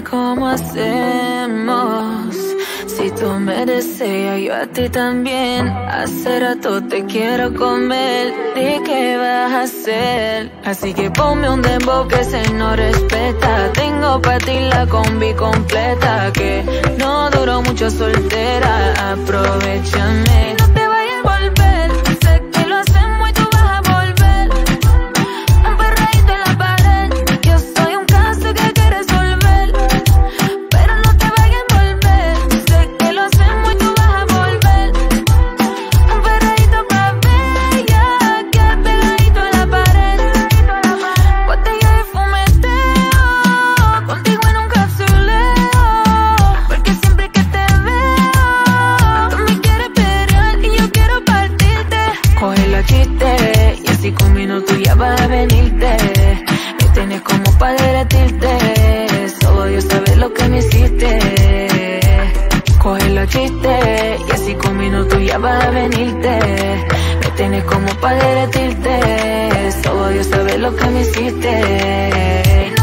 cómo hacemos. Si tú me deseas, yo a ti también. Hace rato te quiero comer. ¿De qué vas a hacer? Así que ponme un dembow que se no respeta. Tengo pa' ti la combi completa. Que no duró mucho soltera. Aprovechame. No te vayas a volver. Sé que lo hacemos y tú vas a volver. Un perreíto en la pared. Yo soy un caso que hay que resolver. Pero no te vayas a volver. Sé que lo hacemos y tú vas a volver. Un perreíto pa' bella, que pegadito en la pared. Botella de fumeteo, contigo en un capsuleo. Porque siempre que te veo, tú me quieres pelear y yo quiero partirte. Coge la chiste y así con minutos ya vas a venirte. Me tienes como pa' derretirte. Solo Dios sabe lo que me hiciste. Coge la chiste y así con minutos ya vas a venirte. Me tienes como pa' derretirte. Solo Dios sabe lo que me hiciste.